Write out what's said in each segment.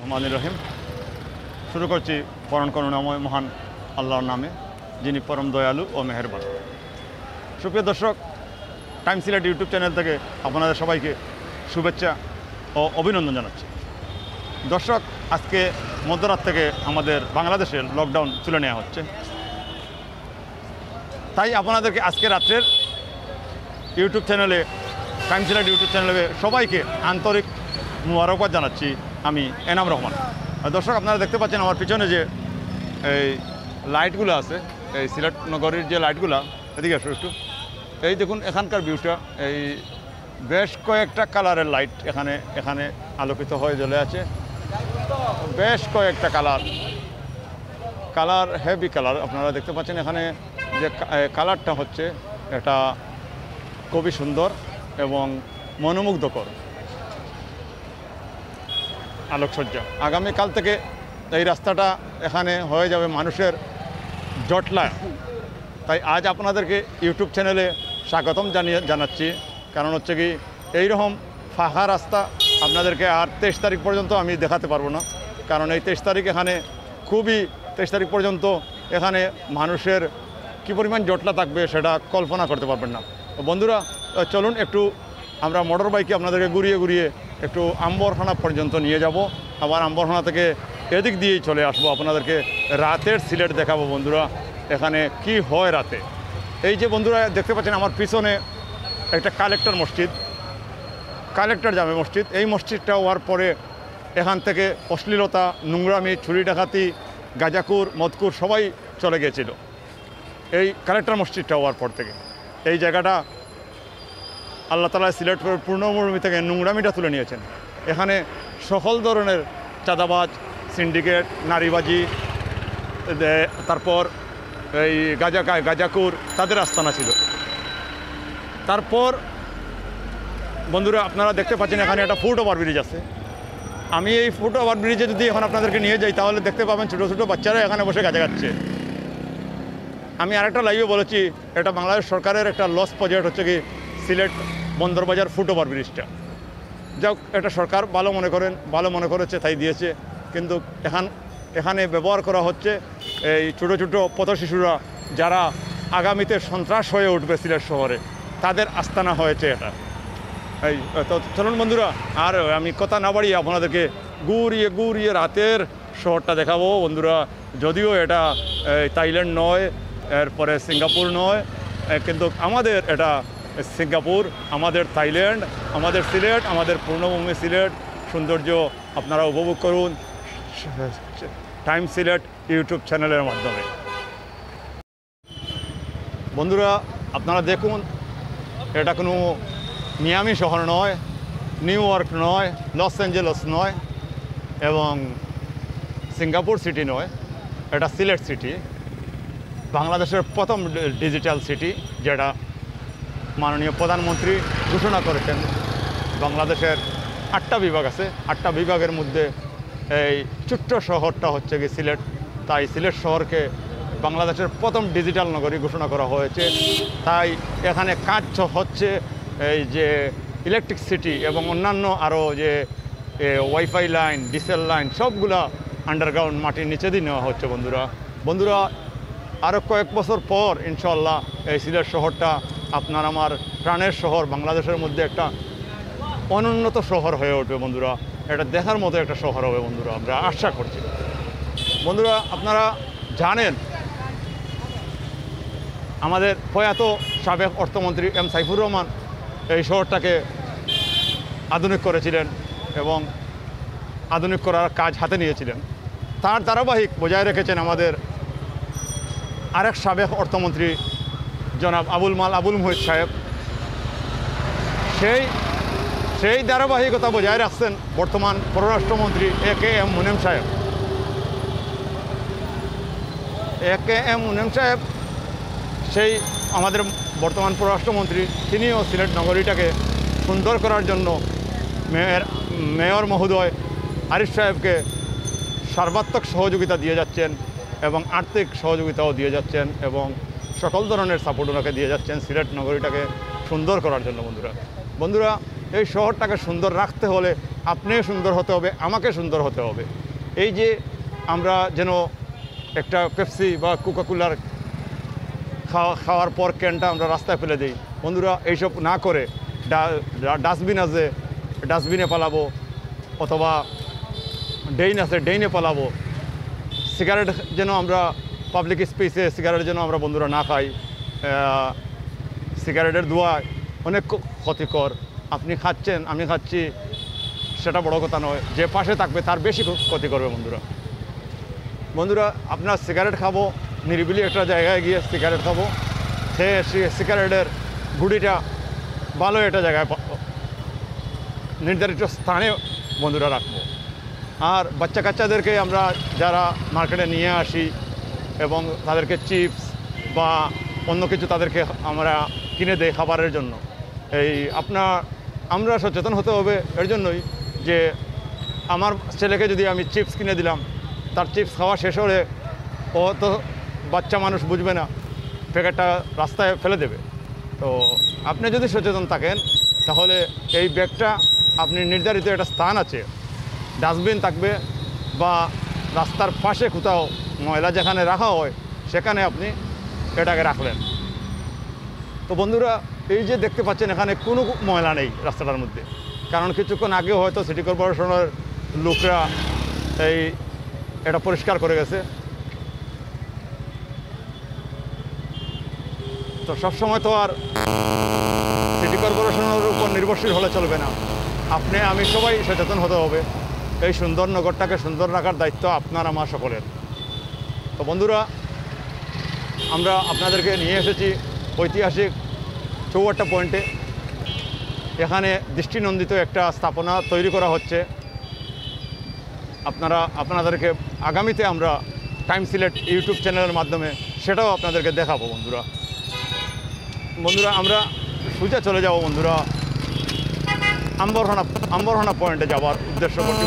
রহমানির রহিম। শুরু করছি পরম করুণাময় মহান আল্লাহর নামে, যিনি পরম দয়ালু ও মেহেরবান। সুপ্রিয় দর্শক, টাইম সিলেট ইউটিউব চ্যানেল থেকে আপনাদের সবাইকে শুভেচ্ছা ও অভিনন্দন জানাচ্ছি। দর্শক, আজকে মধ্যরাত থেকে আমাদের বাংলাদেশের লকডাউন তুলে নেওয়া হচ্ছে, তাই আপনাদেরকে আজকে রাত্রের ইউটিউব চ্যানেলে, টাইম সিলেট ইউটিউব চ্যানেলে সবাইকে আন্তরিক মুবারকবাদ জানাচ্ছি। আমি এনাম রহমান। দর্শক, আপনারা দেখতে পাচ্ছেন আমার পিছনে যে এই লাইটগুলো আছে, এই সিলেট নগরীর যে লাইটগুলো, এদিকে আসো একটু। এই দেখুন এখানকার ভিউটা, এই বেশ কয়েকটা কালারের লাইট এখানে এখানে আলোকিত হয়ে জ্বলে আছে। বেশ কয়েকটা কালার হেভি কালার আপনারা দেখতে পাচ্ছেন। এখানে যে কালারটা হচ্ছে এটা খুবই সুন্দর এবং মনোমুগ্ধকর আলোকসজ্জা। আগামীকাল থেকে এই রাস্তাটা এখানে হয়ে যাবে মানুষের জটলা। তাই আজ আপনাদেরকে ইউটিউব চ্যানেলে স্বাগতম জানাচ্ছি। কারণ হচ্ছে কি, এইরকম ফাঁকা রাস্তা আপনাদেরকে আর 23 তারিখ পর্যন্ত আমি দেখাতে পারবো না। কারণ এই 23 তারিখ এখানে 23 তারিখ পর্যন্ত এখানে মানুষের কী পরিমাণ জটলা থাকবে সেটা কল্পনা করতে পারবেন না। বন্ধুরা, চলুন একটু আমরা মোটর বাইকে আপনাদেরকে ঘুরিয়ে একটু আম্বরখানা পর্যন্ত নিয়ে যাব। আবার আম্বরখানা থেকে এদিক দিয়েই চলে আসবো, আপনাদেরকে রাতের সিলেট দেখাবো। বন্ধুরা, এখানে কি হয় রাতে। এই যে বন্ধুরা দেখতে পাচ্ছেন আমার পিছনে একটা কালেক্টর জামে মসজিদ। এই মসজিদটা হওয়ার পরে এখান থেকে অশ্লীলতা, নোংরামি, চুরি ডাকাতি, গাঁজাকুর, মদকুর সবাই চলে গিয়েছিল এই কালেক্টর মসজিদটা হওয়ার পর থেকে। এই জায়গাটা আল্লাহ তাআলা সিলেট পূর্ণভূমি থেকে নোংরামিটা তুলে নিয়েছেন। এখানে সকল ধরনের চাঁদাবাজ, সিন্ডিকেট, নারীবাজি, তারপর এই গাঁজাকুর তাদের আস্তানা ছিল। তারপর বন্ধুরা আপনারা দেখতে পাচ্ছেন এখানে একটা ফুট ওভার ব্রিজ আছে। আমি এই ফুট ওভার ব্রিজে যদি এখন আপনাদেরকে নিয়ে যাই তাহলে দেখতে পাবেন ছোটো ছোটো বাচ্চারা এখানে বসে গাঁজা খাচ্ছে। আমি আরেকটা লাইভে বলেছি, এটা বাংলাদেশ সরকারের একটা লস প্রজেক্ট হচ্ছে কি সিলেট বন্দরবাজার ফুট ওভার ব্রিজটা। যাক, এটা সরকার ভালো মনে করেছে তাই দিয়েছে। কিন্তু এখানে ব্যবহার করা হচ্ছে এই ছোটো ছোটো পথশিশুরা, যারা আগামীতে সন্ত্রাস হয়ে উঠবে সিলেট শহরে, তাদের আস্তানা হয়েছে এটা। এই তো চলুন বন্ধুরা, আর আমি কথা না বাড়িয়ে আপনাদেরকে ঘুরিয়ে রাতের শহরটা দেখাবো। বন্ধুরা, যদিও এটা থাইল্যান্ড নয়, এরপরে সিঙ্গাপুর নয়, কিন্তু আমাদের এটা সিঙ্গাপুর, আমাদের থাইল্যান্ড, আমাদের সিলেট, আমাদের পূর্ণভূমি সিলেট সৌন্দর্য আপনারা উপভোগ করুন টাইম সিলেট ইউটিউব চ্যানেলের মাধ্যমে। বন্ধুরা, আপনারা দেখুন, এটা কোনো মিয়ামি শহর নয়, নিউ ইয়র্ক নয়, লস অ্যাঞ্জেলস নয়, এবং সিঙ্গাপুর সিটি নয়, এটা সিলেট সিটি, বাংলাদেশের প্রথম ডিজিটাল সিটি, যেটা মাননীয় প্রধানমন্ত্রী ঘোষণা করেছেন। বাংলাদেশের 8টা বিভাগ আছে, 8টা বিভাগের মধ্যে এই ছোট্ট শহরটা হচ্ছে কি সিলেট। তাই সিলেট শহরকে বাংলাদেশের প্রথম ডিজিটাল নগরী ঘোষণা করা হয়েছে। তাই এখানে কাজ হচ্ছে এই যে ইলেকট্রিক সিটি এবং অন্যান্য আরও যে ওয়াইফাই লাইন, ডিসেল লাইন, সবগুলা আন্ডারগ্রাউন্ড মাটির নিচে দিয়ে নেওয়া হচ্ছে। বন্ধুরা আরও কয়েক বছর পর ইনশাল্লাহ এই সিলেট শহরটা আপনার আমার প্রাণের শহর, বাংলাদেশের মধ্যে একটা অনুন্নত শহর হয়ে উঠবে। বন্ধুরা, এটা দেখার মতো একটা শহর হবে বন্ধুরা, আমরা আশা করছি। বন্ধুরা, আপনারা জানেন আমাদের প্রয়াত সাবেক অর্থমন্ত্রী এম সাইফুর রহমান এই শহরটাকে আধুনিক করেছিলেন এবং আধুনিক করার কাজ হাতে নিয়েছিলেন। তার ধারাবাহিক বজায় রেখেছেন আমাদের আরেক সাবেক অর্থমন্ত্রী জনাব আবুল মুহিত সাহেব। সেই ধারাবাহিকতা বজায় রাখছেন বর্তমান পররাষ্ট্রমন্ত্রী AKM মুনেম সাহেব। AKM মুনেম সাহেব সেই আমাদের বর্তমান পররাষ্ট্রমন্ত্রী, তিনিও সিলেট নগরীটাকে সুন্দর করার জন্য মেয়র মহোদয় আরিফ সাহেবকে সর্বাত্মক সহযোগিতা দিয়ে যাচ্ছেন এবং আর্থিক সহযোগিতাও দিয়ে যাচ্ছেন এবং সকল ধরনের সাপোর্ট ওনাকে দিয়ে যাচ্ছেন সিলেট নগরীটাকে সুন্দর করার জন্য। বন্ধুরা, এই শহরটাকে সুন্দর রাখতে হলে আপনিও সুন্দর হতে হবে, আমাকে সুন্দর হতে হবে। এই যে আমরা যেন একটা পেপসি বা কোকাকোলার খাওয়ার পর ক্যানটা আমরা রাস্তায় ফেলে দিই, বন্ধুরা এইসব না করে ডাস্টবিন আছে ডাস্টবিনে পালাবো, অথবা ড্রেন আছে ড্রেনে পালাবো। সিগারেট যেন আমরা পাবলিক স্পেসে সিগারেট যেন আমরা বন্ধুরা না খাই। সিগারেটের ধোঁয়া অনেক ক্ষতিকর। আপনি খাচ্ছেন, আমি খাচ্ছি, সেটা বড় কথা নয়, যে পাশে থাকবে তার বেশি ক্ষতি করবে বন্ধুরা। বন্ধুরা আপনার সিগারেট খাবো, নিরিবিলি একটা জায়গায় গিয়ে সিগারেট খাবো, সে সিগারেটের গুড়িটা ভালো একটা জায়গায় নির্ধারিত স্থানে বন্ধুরা রাখবো। আর বাচ্চা কাচ্চাদেরকে আমরা যারা মার্কেটে নিয়ে আসি এবং তাদেরকে চিপস বা অন্য কিছু তাদেরকে আমরা কিনে দেই খাবারের জন্য, এই আমরা সচেতন হতে হবে এর জন্যই যে আমার ছেলেকে যদি আমি চিপস কিনে দিলাম, তার চিপস খাওয়া শেষ হলে ও তো বাচ্চা মানুষ বুঝবে না, প্যাকেটটা রাস্তায় ফেলে দেবে। তো আপনি যদি সচেতন থাকেন তাহলে এই ব্যাগটা আপনি নির্ধারিত একটা স্থান আছে, ডাস্টবিন থাকবে বা রাস্তার পাশে কোথাও ময়লা যেখানে রাখা হয় সেখানে আপনি এটাকে রাখলেন। তো বন্ধুরা এই যে দেখতে পাচ্ছেন এখানে কোনো ময়লা নেই রাস্তাটার মধ্যে, কারণ কিছুক্ষণ আগে হয়তো সিটি কর্পোরেশনের লোকরা এটা পরিষ্কার করে গেছে। তো সবসময় তো আর সিটি কর্পোরেশনের উপর নির্ভরশীল হলে চলবে না, আপনি আমি সবাই সচেতন হতে হবে। এই সুন্দর নগরটাকে সুন্দর রাখার দায়িত্ব আপনার আমার সকলের। তো বন্ধুরা আমরা আপনাদেরকে নিয়ে এসেছি ঐতিহাসিক চৌহাট্টা পয়েন্টে। এখানে দৃষ্টিনন্দিত একটা স্থাপনা তৈরি করা হচ্ছে। আপনাদেরকে আগামীতে আমরা টাইম সিলেট ইউটিউব চ্যানেলের মাধ্যমে সেটাও আপনাদেরকে দেখাবো বন্ধুরা। আমরা সোজা চলে যাব বন্ধুরা আম্বরহানা পয়েন্টে যাওয়ার উদ্দেশ্য করছি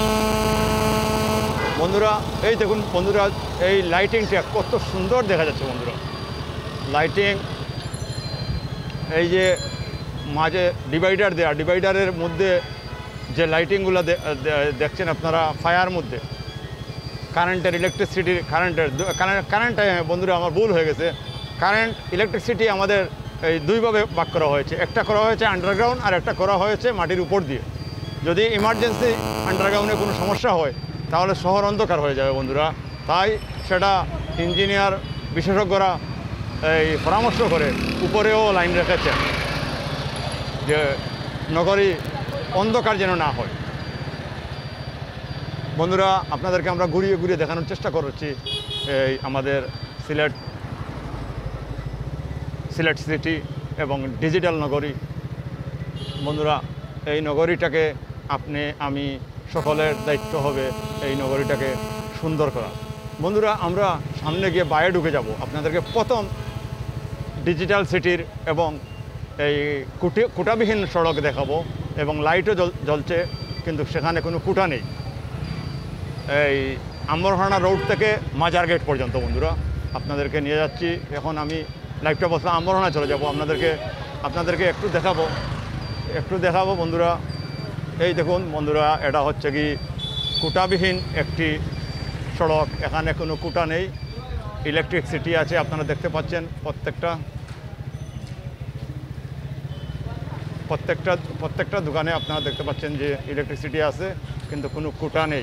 বন্ধুরা। এই দেখুন বন্ধুরা, এই লাইটিংটা কত সুন্দর দেখা যাচ্ছে বন্ধুরা। লাইটিং, এই যে মাঝে ডিভাইডার দেয়া, ডিভাইডারের মধ্যে যে লাইটিংগুলো দেখছেন আপনারা, ফায়ার মধ্যে কারেন্টের ইলেকট্রিসিটির কারেন্ট বন্ধুরা আমার ভুল হয়ে গেছে। কারেন্ট ইলেকট্রিসিটি আমাদের এই দুইভাবে ভাগ করা হয়েছে, একটা করা হয়েছে আন্ডারগ্রাউন্ড আর একটা করা হয়েছে মাটির উপর দিয়ে। যদি ইমার্জেন্সি আন্ডারগ্রাউন্ডে কোনো সমস্যা হয় তাহলে শহর অন্ধকার হয়ে যাবে বন্ধুরা। তাই সেটা ইঞ্জিনিয়ার বিশেষজ্ঞরা এই পরামর্শ করে উপরেও লাইন রেখেছেন যে নগরী অন্ধকার যেন না হয়। বন্ধুরা আপনাদেরকে আমরা ঘুরিয়ে ঘুরিয়ে দেখানোর চেষ্টা করছি এই আমাদের সিলেট সিটি এবং ডিজিটাল নগরী। বন্ধুরা এই নগরীটাকে আপনি আমি সকলের দায়িত্ব হবে এই নগরীটাকে সুন্দর করা। বন্ধুরা আমরা সামনে গিয়ে বাইরে ঢুকে যাব, আপনাদেরকে প্রথম ডিজিটাল সিটির এবং এই কুটাবিহীন সড়ক দেখাবো এবং লাইটও জ্বলছে, কিন্তু সেখানে কোনো কুটা নেই। এই আম্বরহানা রোড থেকে মাজার গেট পর্যন্ত বন্ধুরা আপনাদেরকে নিয়ে যাচ্ছি। এখন আমি লাইভটা বসলাম, আম্বরহানা চলে যাব, আপনাদেরকে একটু দেখাবো বন্ধুরা। এই দেখুন বন্ধুরা, এটা হচ্ছে কি কুটাবিহীন একটি সড়ক, এখানে কোনো কুটা নেই, ইলেকট্রিসিটি আছে আপনারা দেখতে পাচ্ছেন। প্রত্যেকটা দোকানে আপনারা দেখতে পাচ্ছেন যে ইলেকট্রিসিটি আছে, কিন্তু কোনো কুটা নেই।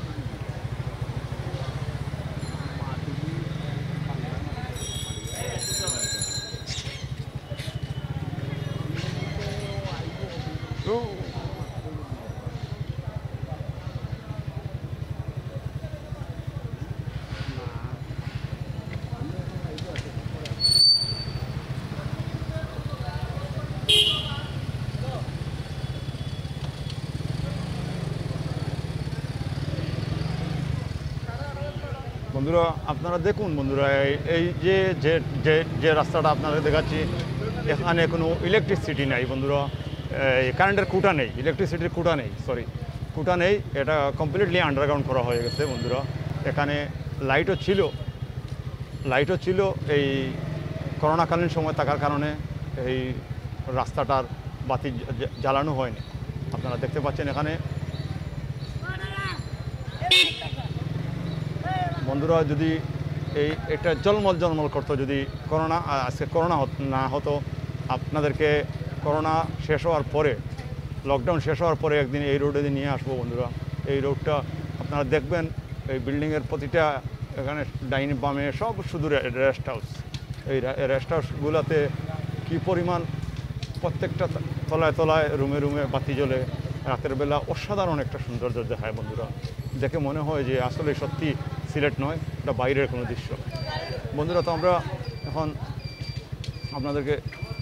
বন্ধুরা আপনারা দেখুন বন্ধুরা, এই যে রাস্তাটা আপনাদের দেখাচ্ছি এখানে কোনো ইলেকট্রিসিটি নেই বন্ধুরা, কারেন্টের কুটা নেই, ইলেকট্রিসিটির কুটা নেই। এটা কমপ্লিটলি আন্ডারগ্রাউন্ড করা হয়ে গেছে বন্ধুরা। এখানে লাইটও ছিল, এই করোনাকালীন সময় থাকার কারণে এই রাস্তাটার বাতি জ্বালানো হয়নি। আপনারা দেখতে পাচ্ছেন এখানে বন্ধুরা যদি এটা জলমল করতো, যদি করোনা আজকে করোনা না হতো, আপনাদেরকে করোনা শেষ হওয়ার পরে, লকডাউন শেষ হওয়ার পরে একদিন এই রোডে নিয়ে আসবো বন্ধুরা। এই রোডটা আপনারা দেখবেন, এই বিল্ডিংয়ের প্রতিটা এখানে ডাইনি বামে সব শুধু রেস্ট হাউস। এই রেস্ট হাউসগুলোতে কী পরিমাণ প্রত্যেকটা তলায় রুমে বাতি জ্বলে রাতের বেলা অসাধারণ একটা সৌন্দর্য দেখায় বন্ধুরা। দেখে মনে হয় যে আসলে সত্যি সিলেট নয়, এটা বাইরের কোনো দৃশ্য বন্ধুরা। তো আমরা এখন আপনাদেরকে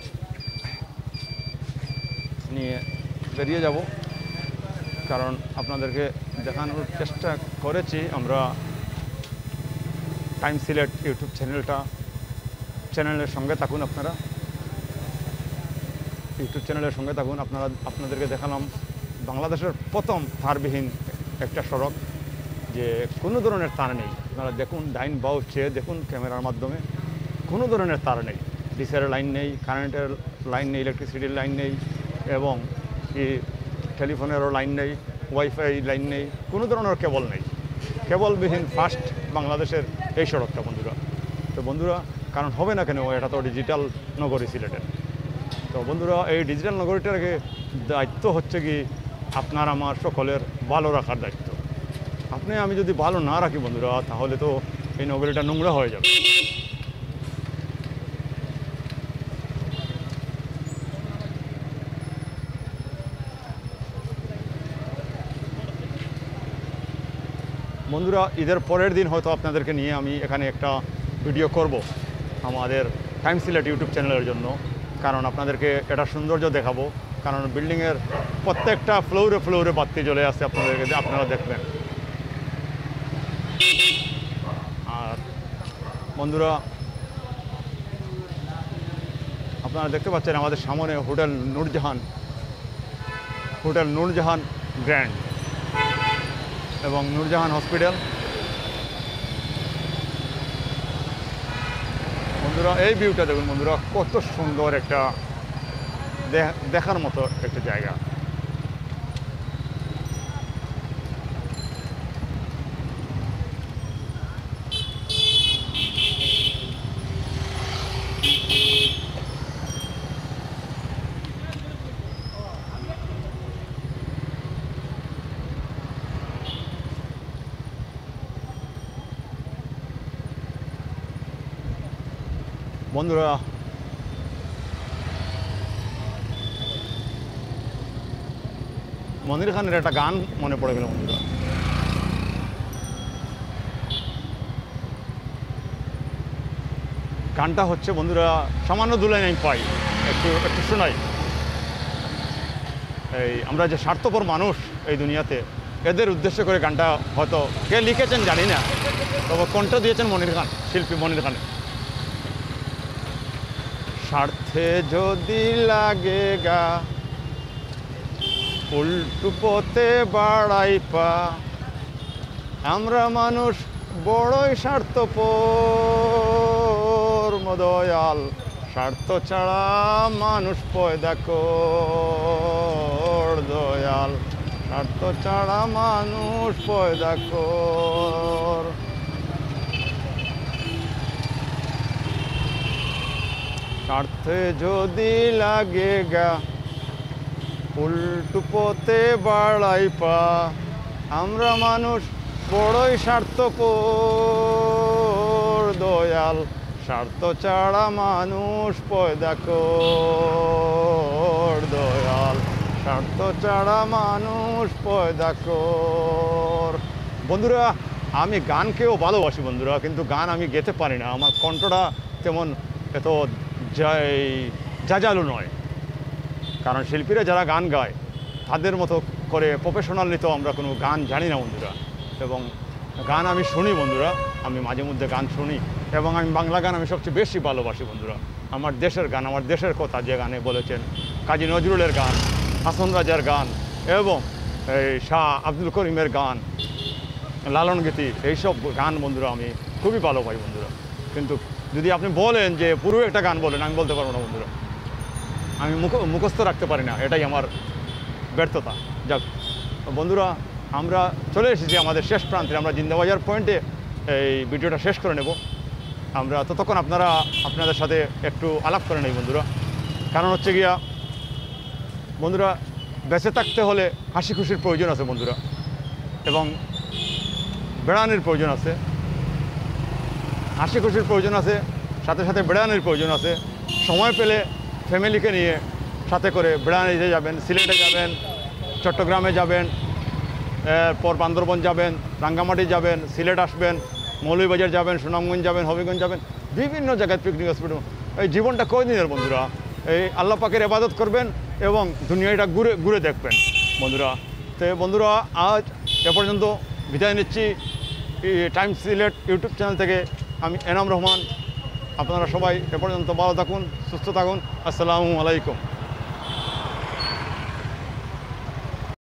নিয়ে বেরিয়ে যাব, কারণ আপনাদেরকে দেখানোর চেষ্টা করেছি আমরা টাইম সিলেট ইউটিউব চ্যানেলের সঙ্গে থাকুন। আপনারা ইউটিউব চ্যানেলের সঙ্গে থাকুন। আপনাদেরকে দেখালাম বাংলাদেশের প্রথম তারবিহীন একটা সড়ক, যে কোনো ধরনের তার নেই। আপনারা দেখুন, ডাইন বাউ চেয়ে দেখুন ক্যামেরার মাধ্যমে, কোনো ধরনের তার নেই, ডিসের লাইন নেই, কারেন্টের লাইন নেই, ইলেকট্রিসিটির লাইন নেই, এবং টেলিফোনেরও লাইন নেই, ওয়াইফাই লাইন নেই, কোনো ধরনের কেবল নেই। কেবলবিহীন ফার্স্ট বাংলাদেশের এই সড়কটা বন্ধুরা। তো বন্ধুরা, কারণ হবে না কেন, এটা তো ডিজিটাল নগরী সিলেটের। তো বন্ধুরা, এই ডিজিটাল নগরীটাকে দায়িত্ব হচ্ছে কি আপনার আমার সকলের ভালো রাখার দায়িত্ব। আমি যদি ভালো না রাখি বন্ধুরা, তাহলে তো এই নগরীটা নোংরা হয়ে যাবে। বন্ধুরা, ঈদের পরের দিন হয়তো আপনাদেরকে নিয়ে আমি এখানে একটা ভিডিও করব আমাদের টাইম সিলেট ইউটিউব চ্যানেলের জন্য, কারণ আপনাদেরকে এটা সৌন্দর্য দেখাবো। কারণ বিল্ডিংয়ের প্রত্যেকটা ফ্লোরে বাতি জ্বলে আসছে, আপনারা দেখবেন। আর বন্ধুরা, আপনারা দেখতে পাচ্ছেন আমাদের সামনে হোটেল নূরজাহান গ্র্যান্ড এবং নূরজাহান হসপিটাল। বন্ধুরা, এই ভিউটা দেখুন বন্ধুরা, কত সুন্দর একটা দেখার মতো একটা জায়গা। বন্ধুরা, মনির খানের একটা গান মনে পড়ে গেল বন্ধুরা। গানটা হচ্ছে বন্ধুরা, সামান্য দুলাই আমি পাই, একটু শোনাই। এই আমরা যে স্বার্থপর মানুষ এই দুনিয়াতে, এদের উদ্দেশ্য করে গানটা হয়তো কে লিখেছেন জানি না, তবে কণ্ঠ দিয়েছেন মনির খান, শিল্পী মনির খান। স্বার্থে যদি লাগে গা উল্টু পথে বাড়াই পা, আমরা মানুষ বড়ই স্বার্থপর দয়াল, স্বার্থ ছাড়া মানুষ পয়দা কর দয়াল, স্বার্থ ছাড়া মানুষ পয়দা কর। স্বার্থে যদি লাগে গা উল্টু পথে বাড়াই পা, আমরা মানুষ বড়ই স্বার্থপর দয়াল, স্বার্থ ছাড়া মানুষ পয়দা কর দয়াল, স্বার্থ ছাড়া মানুষ পয়দা কর। বন্ধুরা, আমি গানকেও ভালোবাসি বন্ধুরা, কিন্তু গান আমি গেতে পারি না, আমার কণ্ঠটা তেমন এত জাজালো নয়। কারণ শিল্পীরা যারা গান গায় তাদের মতো করে প্রফেশনালি তো আমরা কোনো গান জানি না বন্ধুরা। এবং গান আমি শুনি বন্ধুরা, আমি মাঝে মধ্যে গান শুনি, এবং আমি বাংলা গান আমি সবচেয়ে বেশি ভালোবাসি বন্ধুরা। আমার দেশের গান, আমার দেশের কথা যে গানে বলেছেন, কাজী নজরুলের গান, হাসন রাজার গান, এবং এই শাহ আব্দুল করিমের গান, লালন গীতি, এইসব গান বন্ধুরা আমি খুবই ভালো পাই বন্ধুরা। কিন্তু যদি আপনি বলেন যে পুরো একটা গান বলেন, আমি বলতে পারবো না বন্ধুরা, আমি মুখস্থ রাখতে পারি না, এটাই আমার ব্যর্থতা। যাক বন্ধুরা, আমরা চলে এসেছি আমাদের শেষ প্রান্তে। আমরা জিন্দাবাজার পয়েন্টে এই ভিডিওটা শেষ করে নেব। আমরা ততক্ষণ আপনাদের সাথে একটু আলাপ করে নেই বন্ধুরা। কারণ হচ্ছে গিয়া বন্ধুরা, বেঁচে থাকতে হলে হাসি খুশির প্রয়োজন আছে বন্ধুরা, এবং বেড়ানোর প্রয়োজন আছে, হাসি খুশির প্রয়োজন আছে, সাথে সাথে বেড়ানোর প্রয়োজন আছে। সময় পেলে ফ্যামিলিকে নিয়ে সাথে করে বেড়াতে যাবেন, সিলেটে যাবেন, চট্টগ্রামে যাবেন, এরপর বান্দরবন যাবেন, রাঙ্গামাটি যাবেন, সিলেট আসবেন, মৌলভীবাজার যাবেন, সুনামগঞ্জ যাবেন, হবিগঞ্জ যাবেন, বিভিন্ন জায়গায় পিকনিক স্পট। এই জীবনটা কয়দিনের বন্ধুরা, এই আল্লাহ পাকের ইবাদত করবেন এবং দুনিয়াটা ঘুরে ঘুরে দেখবেন বন্ধুরা। তো বন্ধুরা, আজ এ পর্যন্ত বিদায় নিচ্ছি টাইম সিলেট ইউটিউব চ্যানেল থেকে। আমি এনাম রহমান। আপনারা সবাই এ পর্যন্ত ভালো থাকুন, সুস্থ থাকুন। আসসালামু আলাইকুম।